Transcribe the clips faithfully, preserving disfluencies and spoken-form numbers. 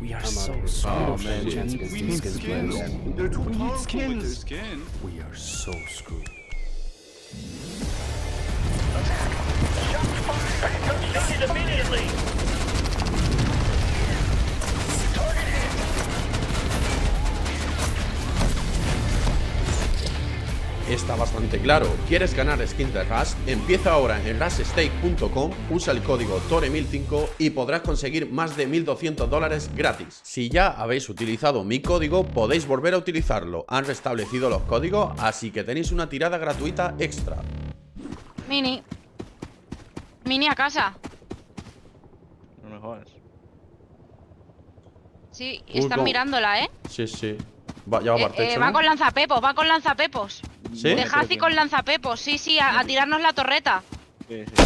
We are so screwed. Oh man, chance against these skins players. They're too We need powerful with their skins. skin. We are so screwed. Immediately. Está bastante claro. ¿Quieres ganar skins de Rush? Empieza ahora en rush stake punto com, usa el código T O R E mil cinco y podrás conseguir más de mil doscientos dólares gratis. Si ya habéis utilizado mi código, podéis volver a utilizarlo. Han restablecido los códigos, así que tenéis una tirada gratuita extra. Mini. Mini a casa. No me jodas. Sí, Uy, están ¿cómo? mirándola, ¿eh? Sí, sí. Va, ya va Eh, para el eh, techo, va ¿no? con lanzapepos, va con lanzapepos. ¿Sí? De Hazi con lanzapepos, sí, sí, a, a tirarnos la torreta. Sí, sí.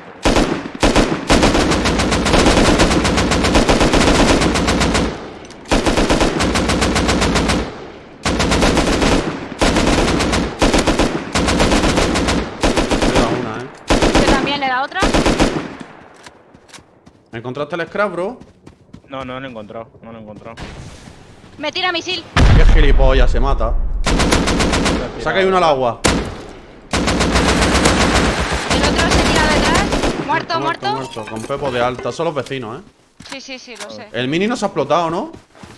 Le da una, ¿eh? Yo también le da otra. ¿Encontraste el scrap, bro? No, no lo he encontrado, no lo he encontrado. Me tira misil. Qué gilipollas, se mata. Saca ahí uno al agua. El otro se tira detrás. Muerto, muerto. muerto. Con Pepo de alta. Son los vecinos, ¿eh? Sí, sí, sí, lo sé. El mini no se ha explotado, ¿no?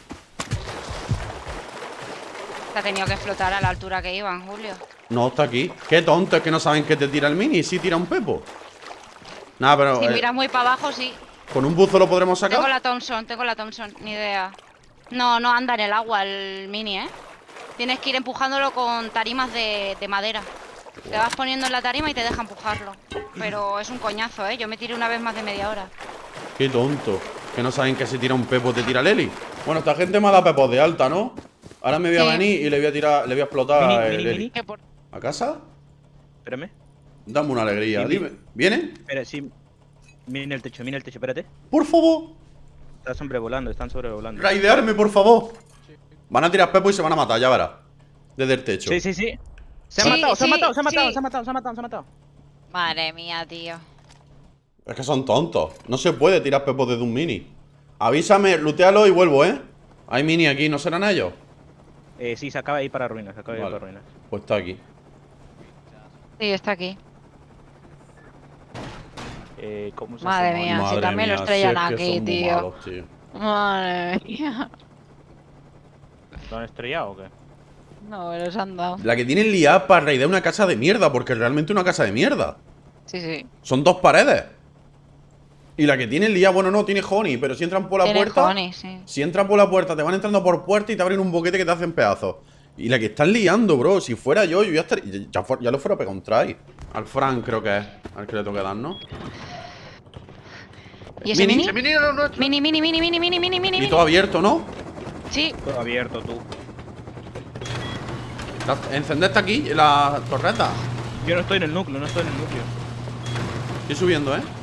Se ha tenido que explotar a la altura que iban, Julio. No, está aquí. Qué tonto, es que no saben que te tira el mini y sí tira un Pepo. Nada, pero Si eh, miras muy para abajo, sí. ¿con un buzo lo podremos sacar? Tengo la Thompson, tengo la Thompson, ni idea. No, no anda en el agua el mini, ¿eh? Tienes que ir empujándolo con tarimas de, de madera. Te vas poniendo en la tarima y te deja empujarlo. Pero es un coñazo, ¿eh? Yo me tiré una vez más de media hora. Qué tonto. Que no saben que si tira un Pepo te tira el Eli. Bueno, esta gente me ha dado Pepos de alta, ¿no? Ahora me voy a Sí. venir y le voy a tirar, le voy a explotar Mini, el mini, Eli. mini. Que por- ¿A casa? Espérame. Dame una alegría. Sí, Dime. ¿Vienen? Espera, sí. Mira el techo, mira el techo, espérate. Por favor. Están sobrevolando, están sobrevolando. Raidearme, por favor. Van a tirar Pepo y se van a matar, ya verás. Desde el techo. Sí, sí, sí. Se ha Sí, matado, se ha sí, matado, se ha matado, sí. se ha matado, se ha matado, se ha matado. Madre mía, tío. Es que son tontos. No se puede tirar Pepo desde un mini. Avísame, lootealo y vuelvo, ¿eh? Hay mini aquí, ¿no serán ellos? Eh, sí, se acaba de ir para ruinas, se acaba de ir Vale. para ruinas. Pues está aquí. Sí, está aquí. Eh, ¿cómo se Madre hace? mía, si Madre también lo mía, estrellan si es que aquí, son muy tío. malos, tío. Madre mía. ¿Lo han estrellado o qué? No, me los han dado. La que tienen liada para raidear una casa de mierda, porque es realmente una casa de mierda. Sí, sí. Son dos paredes. Y la que tiene liada, bueno, no, tiene honey, pero si entran por la Tiene puerta. honey, sí. Si entran por la puerta, te van entrando por puerta y te abren un boquete que te hacen pedazos. Y la que están liando, bro. Si fuera yo, yo ya estaría. Ya, fu- ya lo fuera a pegar un try. Al Frank, creo que es. Al que le toque dar, ¿no? ¿Y ese mini? Ese mini era nuestro. Mini, mini, mini, mini, mini, mini, mini. Y todo abierto, ¿no? Sí. Todo abierto, tú. La- Encendeste aquí la torreta. Yo no estoy en el núcleo, no estoy en el núcleo. Estoy subiendo, ¿eh?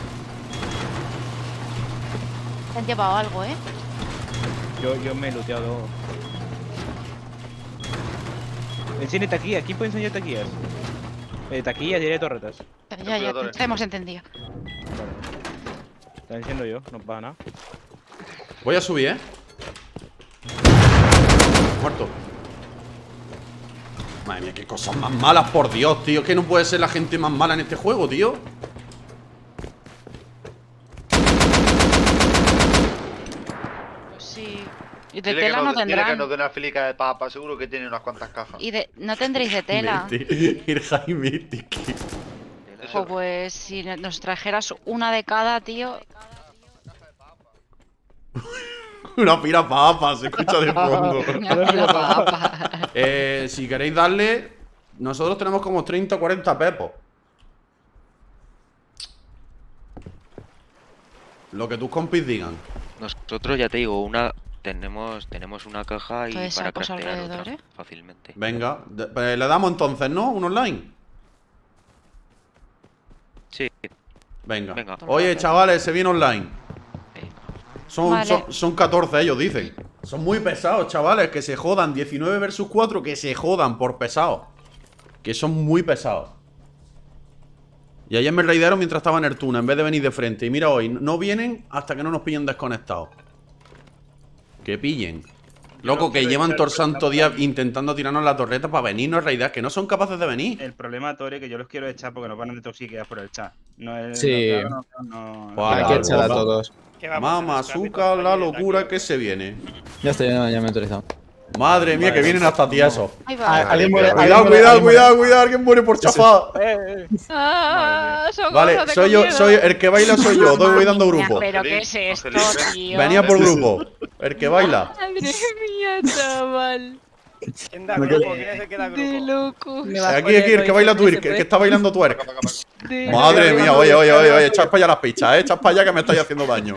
Te han llevado algo, ¿eh? Yo, yo me he looteado. Enciende taquillas, ¿quién puede encender taquillas? Eh, taquillas y de torretas. Ya, ya, ya, Exploradores. te hemos entendido. La enciendo yo, no pasa nada. Voy a subir, ¿eh? Muerto. Madre mía, qué cosas más malas, por Dios, tío. Es que no puede ser la gente más mala en este juego, tío. Pues sí. Y de Dile que tela nos- no Dile que tendrán. nos den una filica de papa, seguro que tiene unas cuantas cajas. Y de... no tendréis de tela. Ir Jaime, tiki. Ojo, pues si nos trajeras una de cada, tío. Una pira papa, se escucha de fondo. La papa. eh, si queréis darle, nosotros tenemos como treinta o cuarenta pepos. Lo que tus compis digan. Nosotros ya te digo, una tenemos tenemos una caja y Todo ese para cosa craftear alrededor, otra ¿eh? fácilmente. Venga, de- pues le damos entonces, ¿no? Un online. Sí, Venga. Venga. Oye, chavales, se viene online. Son, Vale. son, son catorce ellos, dicen. Son muy pesados, chavales, que se jodan. diecinueve versus cuatro, que se jodan por pesados. Que son muy pesados. Y ayer me raidearon mientras estaba en el túnel, en vez de venir de frente. Y mira hoy, no vienen hasta que no nos pillen desconectados. Que pillen. Loco, que llevan todo el santo día intentando tirarnos la torreta para venirnos a raidar, que no son capaces de venir. El problema, Tori, que yo los quiero echar porque nos van a toxiquear por el chat. No es. Sí. No, no, no, Buah, Hay que echar a todos. Mamá, azúcar, la locura que se viene. Ya estoy, ya, ya me he autorizado. Madre mía, que vienen hasta tiesos. Ahí va. Alguien muere, Cuidado, alguien muere, cuidado, alguien muere. cuidado, cuidado, alguien muere por chafá. Ah, socorro, Vale, tengo soy yo, miedo. soy el que baila soy yo, doy- voy dando grupo. Pero ¿qué es esto, tío? Venía por grupo. El que baila. Madre mía, chaval. ¿Quién da Me grupo? quedé- ¿Quién es el que da De grupo? locos. Aquí, aquí, el que baila twerk, el que está bailando twerk. De Madre mía, oye, oye, oye, oye, echad para allá las pichas, eh, echad para allá que me estáis haciendo daño.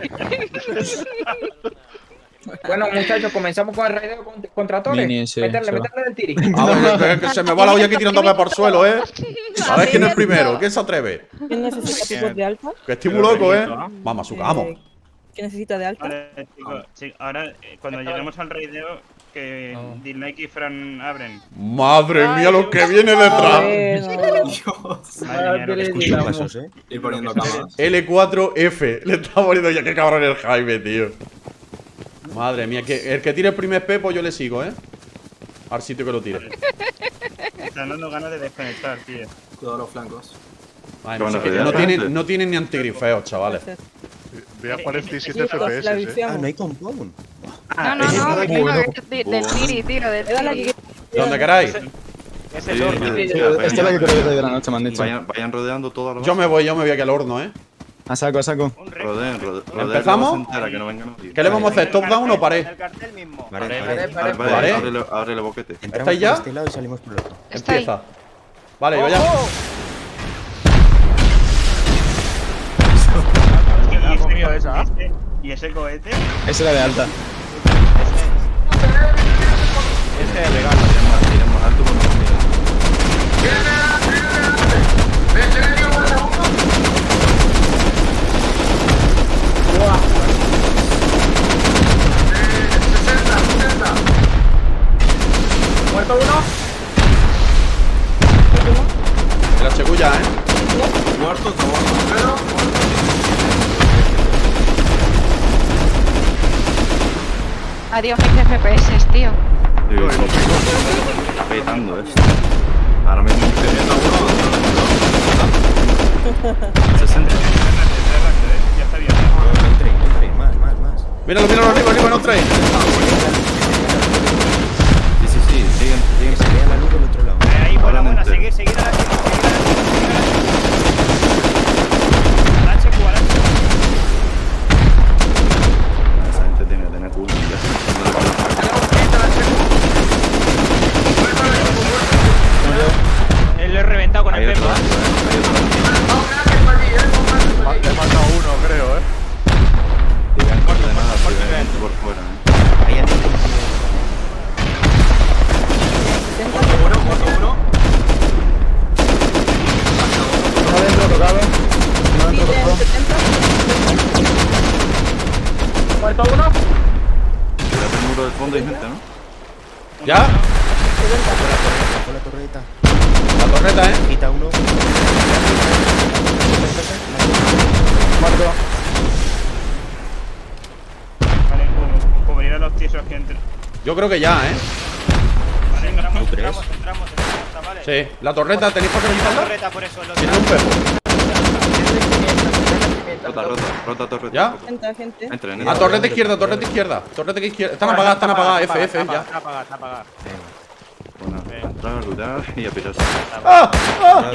Bueno, muchachos, comenzamos con el raideo con- contra Torres. Mini, sí, meterle, se va. meterle del tiri. A ver, que- que se me va la olla aquí tirándome por el suelo, eh. A ver quién es el primero, quién se atreve. ¿Quién necesita tipos de alta? Que estoy muy loco, eh. Vamos, azúcar, vamos. Eh, ¿Quién necesita de alta? Vale, chicos, sí, ahora eh, cuando lleguemos al raideo, que Dislike y Fran abren. Madre mía, lo que viene detrás. Bueno, Madre mía, lo que escucho. ¿eh? Ir poniendo camas. L cuatro F, le está poniendo ya, qué cabrón el Jaime, tío. Madre mía, que el que tire el primer pepo yo le sigo, eh. Al sitio que lo tire. Me están dando ganas de desconectar, tío. Todos los flancos. Ay, no, sé qué, no tienen, no tienen ni antigrifeos, chavales. Ve a cuarenta y siete la F P S, eh. viciamos. hay compound. No, no, no, que tengo que- de- del tiri, tío, del Dale tiri. aquí. Donde queráis. Es el horno. Esta es la que creo que te de la noche, me han dicho. Vayan, vayan rodeando toda la Yo me voy, yo me voy aquí al horno, eh. A saco, a saco. Un rey. Rodeen, rodeen, rodeen ¿Empezamos? la base entera, que no venga nadie. ¿Qué le vamos a hacer? ¿Top down o pared? El cartel mismo. Vale, Pared, vale, pared, vale, pared. ábrele, ábrele boquete. ¿Estáis ya? lado y salimos por el otro. Está ahí. Empieza. Vale, yo ya. ¿Y ese- esa? ¿Y ese cohete? Esa era de alta. Ese es legal. Tiren más, tiren más alto porque no mira. Muerto uno. La segulla, eh. Muerto, todo. Adiós, veinte F P S, tío. Sí, sí. Está petando esto. Ahora mismo estoy viendo uno. sesenta. Ya está bien. Más, más, más. Míralo, míralo arriba, arriba, no trae. Sí, sí, sí, siguen, siguen. Se vea la luz del otro lado. Eh, Ahí, buena, Ahora buena. entero. Seguir, seguir a la chica. Seguir a la chica. Al H Q, al H Q. Esa gente tiene que tener culo. Él lo he reventado con Hay el otro, pepo. hay otro. He matado uno, creo, eh. Digan coordenadas, gente por fuera, eh. Ahí hay Uno, muerto uno. uno dentro tocado. Uno dentro tocado. Muerto uno. Tírate el muro del fondo y gente, ¿no? ¿Ya? Con la torreta. La torreta, eh. Quita uno. Muerto. Vale, cu- cubrir a los tiesos que entren. Yo creo que ya, eh. Vale, entramos, ¿Tú crees? entramos, entramos, entramos, chavales. Sí. La torreta, ¿tenéis por qué La quitarla? torreta, por eso. Los Tiene un pepo. Rota, rota, rota torreta. ¿Ya? Gente, gente. Entren, A entren. torreta izquierda, torreta izquierda. Torreta izquierda. Están apagadas, están apagadas. F, F, ya. Está apagada, está apagada. Bueno, entrar, lootear y a pirarse. ¡Ah! ¡Ah!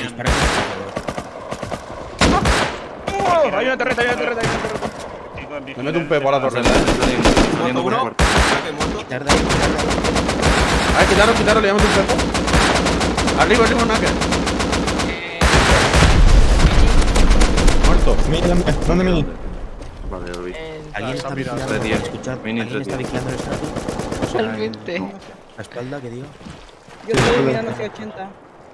Oh, hay una torreta, hay una torreta, hay una torreta. Chicos, Me meto un pepo a la torreta, eh. Saliendo, saliendo por el cuarto. Quitar de ahí, quitar de ahí. A ver, quitaros, quitaros, le llamo un pepo. Arriba, arriba, un hacker. Muerto. Mira, mira, ¿dónde mini? Vale, lo vi. Alguien está vigilando. Tres diez. Escuchad, Mini, alguien tres está diez. vigilando el estatus. Totalmente. La espalda, que diga. Yo estoy mirando hacia ochenta.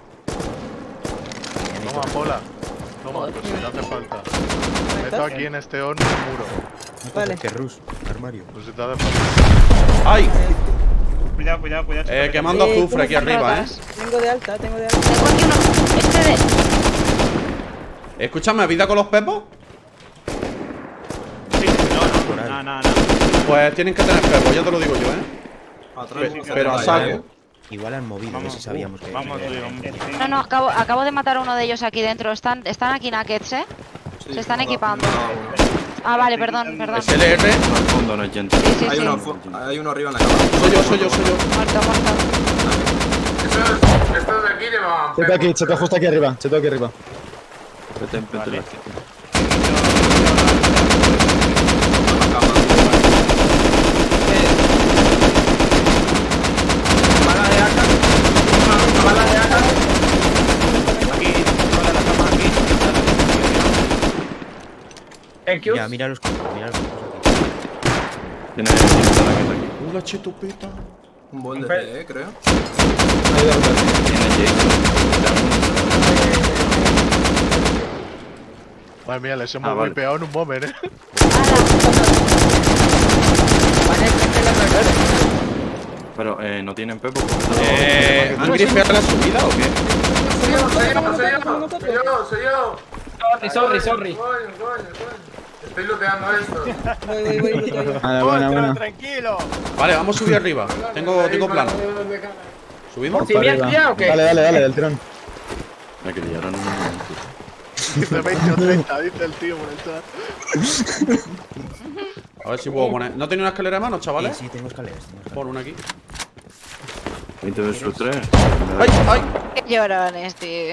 Toma, Pola. Toma, pues si te hace falta. Meto aquí en este horno un muro. Vale. Que Rus, armario. Pues si te hace falta. ¡Ay! Cuidado, cuidado, cuidado. Eh, chicos. quemando Eh, azufre aquí ¿cómo se arriba, eh. Tengo de alta, tengo de alta. Tengo aquí uno. Este de. Escúchame, ¿vida con los pepos? Sí, no, no, no, no, no. Pues tienen que tener pego, ya te lo digo yo, ¿eh? Atrás, Pe- pero a saco. Igual han movido, Vamos, ese sabíamos que. Vamos, tío, vamos. No, no, acabo, acabo de matar a uno de ellos aquí dentro. Están, están aquí Nuggets, ¿eh? Se están equipando. Ah, vale, perdón, perdón. ¿Es L R? Al fondo no hay gente. Sí, sí, hay, sí. uno, fu- hay uno arriba en la cama. Soy yo, soy yo, soy yo. Muerto, muerto. Estos de aquí llevan. Cheto aquí, cheto justo aquí arriba. Cheto aquí arriba. Vete enfrente de la gente. Bala de acá. Una bala de acá. Aquí, toda la cama aquí. El Q. Mira, mira los copos, mira los copos aquí. Tiene tiene talagueta aquí. Una chetupeta. Un bol de T, eh, creo. Ahí de ruta. Tiene Madre mía, les hemos Ah, vale. golpeado en un moment, eh. Pero eh, no tienen pepo. Eh, ¿Han grifeado la subida o qué? Sorry, sorry, sorry. Estoy looteando esto. Voy, voy, voy, voy, voy. Vale, buena, buena. Tranquilo. Vale, vamos a subir arriba. Tengo, tengo plano. ¿Subimos? ¿Sí, bien, ya o qué? Dale, dale, dale, del tirón. Me que liaron un momento. Dice veinte o treinta, dice el tío por el chat. A ver si puedo poner. ¿No tenía una escalera de mano, chavales? Sí, sí, tengo escaleras. Tengo escaleras. Pon una aquí. veinte versus tres. ¡Ay, ay! Qué llorones, tío.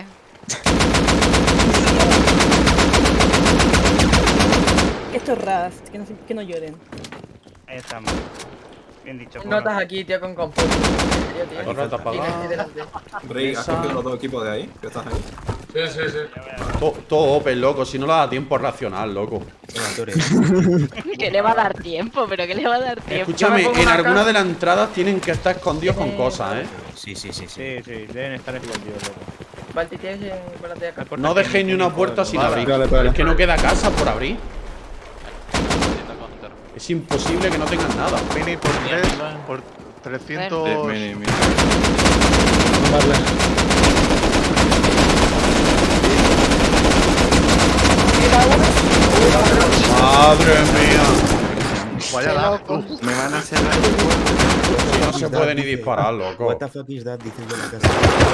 Esto es Rust, que no, que no lloren. Ahí estamos. Bien dicho. Porra. Notas aquí, tío, con compost. Tío, tío. Torreta apagada. Aquí delante. Rey, ¿has cogido los dos equipos de ahí? ¿Qué estás ahí? Sí, sí, sí. To- Todo open, loco. Si no le da tiempo a reaccionar, loco. Toma, Tore. Que le va a dar tiempo, pero que le va a dar tiempo. Escúchame, Yo me pongo en una alguna casa. de las entradas tienen que estar escondidos con cosas, ¿eh? Sí, sí, sí, sí. Sí, sí, deben estar escondidos, loco. Balti, tienes en volante de acá. No dejéis ni una puerta sin abrir. Vale, vale. Es que no queda casa por abrir. Es imposible que no tengan nada. Mini por tres, por trescientos. Eh, mini, mini. Vale. Madre mía. Vaya lag, tú. Me van a cerrar el puerto. Si no se puede ni disparar, loco. What the fuck is that? Dice yo en la casa.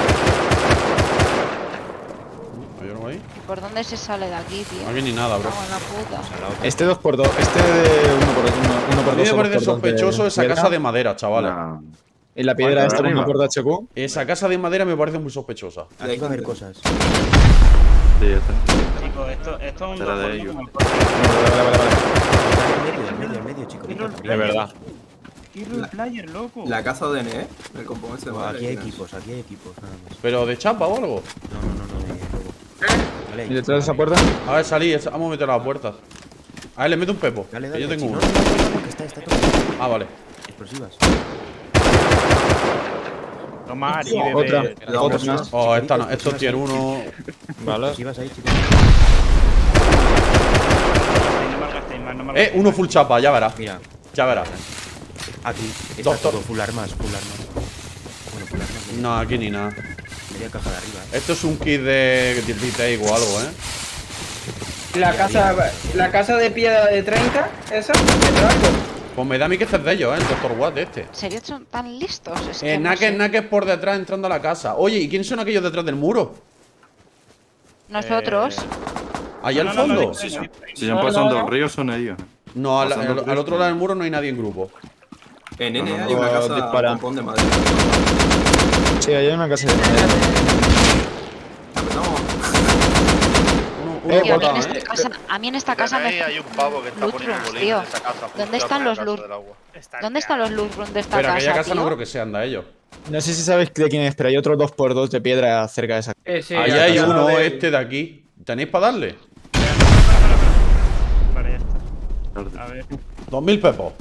¿Hay uno ahí? ¿Por dónde se sale de aquí, tío? Aquí ni nada, bro. Cago en la puta. Este dos por dos. Este de uno por uno, uno por A mí dos. me o dos parece por dos sospechoso de esa piedra. casa de madera, chavales. Nah. Y la piedra Bueno, esta arriba. uno por dos H Q. Esa casa de madera me parece muy sospechosa. Aquí va a haber cosas. Sí, ya está. Chicos, esto, esto es un Será dos de por ellos. uno. Vale, vale, vale. En medio, en medio, en medio, chicos. De verdad. ¿Qué role player, loco? La casa de N, ¿eh? El componente ese vale. Aquí hay equipos, aquí hay equipos, nada más. ¿Pero de chapa o algo? No, no, no, no, de lobo. Vale, ¿Y detrás de esa puerta? A ver, salí, esa- vamos a meter a las puertas. A ver, le meto un pepo. dale, Que dale. yo tengo sí, uno. no, no, no, no, que está, está todo. Ah, vale. Explosivas. Toma, Ari, Otra. bebé. Otra más. Oh, esta no, esto es tier uno. Vale. Explosivas ahí, chicos. No me gastéis más, no me Eh, gastéis uno más. full chapa, ya verás. Mira, Ya verás. aquí está Doctor. todo full armas, full armas. Bueno, full armas. media- No, aquí ni nada. Media caja de arriba. eh. Esto es un kit de de retake o algo, ¿eh? La casa, la casa de piedra de treinta, esa, de trago. Pues me da a mí que este es de ellos, ¿eh? El doctor Watt de este. ¿En serio son tan listos? Es que Eh, no Naked, sé. Naked por detrás entrando a la casa. Oye, ¿y quiénes son aquellos detrás del muro? Nosotros. ¿Allá No, al no, no, fondo? no, no, no. Si ya han No, pasado no, dos no. ríos, son ellos. No, al, Pasando al- al ríos. otro lado del muro no hay nadie en grupo. En N No, no, hay una no. casa Dispara. con compón de madera. Sí, hay una casa de madera. Apretamos. Uno, Eh, uno Tío, a, mí en botado, esta ¿eh? casa, a mí en esta casa Ahí me. hay un pavo que está Loot poniendo rooms, bolines tío. en esa casa. justo ¿Dónde están en los el loot? caso del agua. ¿Dónde están los loot rooms de esta Pero casa, aquella casa tío? no creo que sean de ellos. No sé si sabéis de quién es, pero hay otros dos por dos de piedra cerca de esa. Eh, sí, Ahí la hay casa uno, de- este de aquí. ¿Tenéis para darle? Vale, ya está. A ver. Dos mil pepos.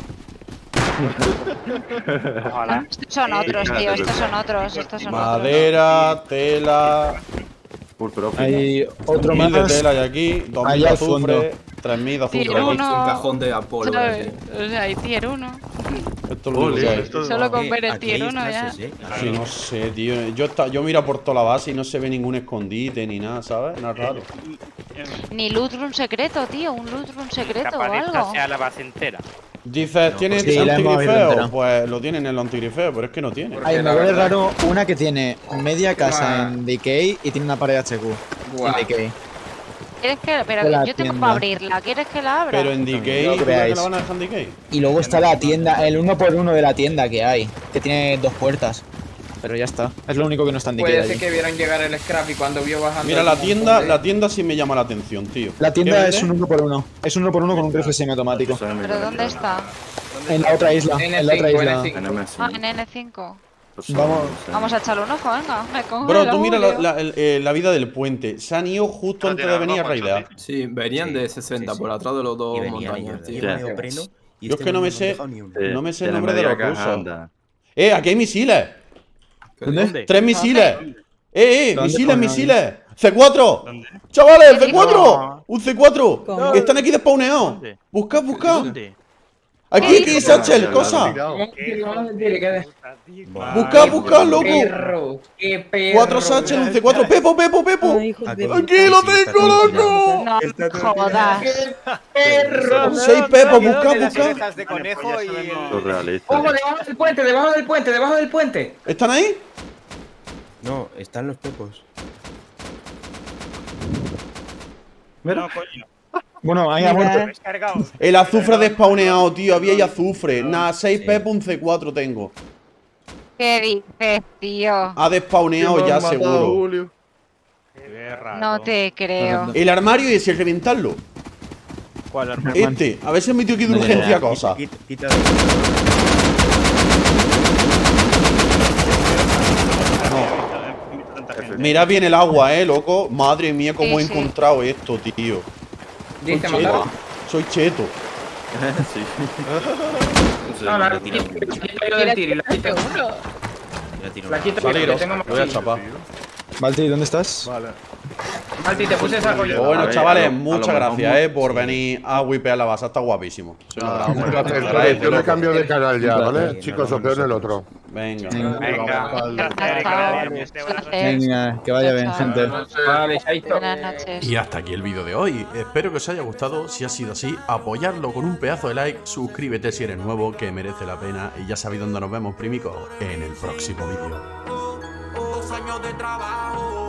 Ojalá. Estos son otros, tío. Estos son otros. Estos son otros. Madera, tela. Full profit. Hay otro mil de más. tela hay aquí. Dos mil de Allá al azufre. Tres mil de azufre. Tier Un uno. cajón de Apolo. ¿Sabes? así. O sea, hay tier uno. Esto es lo único que hay. Esto- Solo con Eh, ver el aquí tier hay uno ya. clases, eh. Sí, no sé, tío. Yo, está, yo miro por toda la base y no se ve ningún escondite ni nada, ¿sabes? Nada raro. Ni loot room secreto, tío. Un loot room secreto o Capaz de esta algo. sea la base entera. Dices, ¿tienes sí, la hemos abierto antigrifeo? entera. Pues lo tienen en el antigrifeo, pero es que no tiene. Ay, me huele raro una que tiene media casa Ah. en Decay y tiene una pared H Q Guau. en Decay. ¿Quieres que.? Pero De la yo tengo tienda. para abrirla. ¿Quieres que la abra? Pero en Decay, No ¿tú crees que creáis. la van a dejar en Decay? Y luego está la tienda, el uno por uno de la tienda que hay, que tiene dos puertas. Pero ya está, es lo único que no está en Decay. Puede ser allí. que vieron llegar el scrap y cuando vio bajando. Mira, el la montón tienda, de- la tienda sí me llama la atención, tío. La ¿Qué tienda vende? es un uno por uno. Es un uno por uno con un rifle semiautomático. ¿Pero dónde está? En la otra isla, en la otra N cinco, isla. N cinco. En M S. Ah, en N cinco. Vamos. Vamos a echarle un ojo, venga. Me cojo Bro, el tú mira la, Julio. la- el- eh, la vida del puente. Se han ido justo No antes tiene de venir a ropa, raidear. Chopi. Sí, venían Sí, de sesenta sí, por sí. atrás de los dos Y venían montañas, ellos, tío. de neopreno, y Yo es este que no me han sé, dejado ni uno. no me sé el Tiene nombre de media los caja, rusos. anda. ¡Eh, aquí hay misiles! ¿Dónde? ¡Tres misiles! ¡Eh, eh! ¿Dónde, ¡Misiles, coño? misiles! ¡C cuatro! ¿Dónde? ¡Chavales, ¿Qué C cuatro! dices? ¡Un C cuatro! ¿Cómo? ¡Están aquí despawneados! ¿Dónde? ¡Buscad, buscad! ¿Dónde? ¡Aquí, ¿Qué aquí, dices? Satchel! Claro, ¡Cosa! Tirado. Vamos a decir, vamos a decir, ¿qué? ¡Buscad, buscad, loco! Perro, qué perro. Cuatro Satchel, un C cuatro. ¡Pepo, Pepo, Pepo! Ay, hijos de Aquí. ¡Aquí lo Sí, sí, está tengo, todo loco! No jodas. Perro. Seis Pepo, buscad, Las buscad. orejas de Vale, pues conejo ya y sabemos. el... Surrealista. Ojo, debajo del puente, debajo del puente, debajo del puente. ¿Están ahí? No, están los pepos. No, coño. Bueno, ahí ha Mira. muerto. Descargado. El azufre despawneado, tío. Había ahí azufre. Nada, seis Sí. Pepo, un C cuatro tengo. ¿Qué dices, tío? Ha despawneado Me ya, han matado, seguro. Julio. Qué raro. No te creo. El armario y ese, reventarlo. ¿Cuál arma? Este. A ver si he metido aquí de No tiene urgencia nada. cosas. Quita- quita de- Tanta gente. Mira bien el agua, eh, loco. Madre mía, cómo he Sí, sí. encontrado esto, tío. Soy Dice, cheto. matado. Soy cheto. Sí. No, la Le tira quito uno. yo del tiro y la quito. Le tira La uno. quito yo, Saliros. que tengo más Voy a kills. chapar. Valti, ¿dónde estás? Vale. Malti, te puse esa Pues colilla. bueno, A ver, chavales, a lo- a lo muchas mejor gracias, mu- eh, por sí. venir a wipear la base. Está guapísimo. Soy Ah, una hombre, broma. gracias. Te agradezco, Yo me loco. cambio de canal ya, Venga, ¿vale? Chicos, os veo en el otro. Venga. Venga. Venga. Venga, que vaya bien, Chao. gente. Vale, chaito. Buenas noches. Y hasta aquí el vídeo de hoy. Espero que os haya gustado. Si ha sido así, apoyadlo con un pedazo de like. Suscríbete si eres nuevo, que merece la pena. Y ya sabéis dónde nos vemos, primicos, en el próximo vídeo. Dos años de trabajo